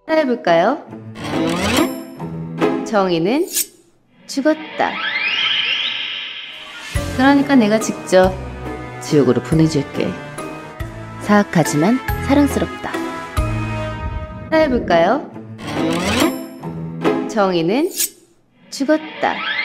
따라해볼까요? 정의는 죽었다. 그러니까 내가 직접 지옥으로 보내줄게. 사악하지만 사랑스럽다. 따라해볼까요? 정의는 죽었다.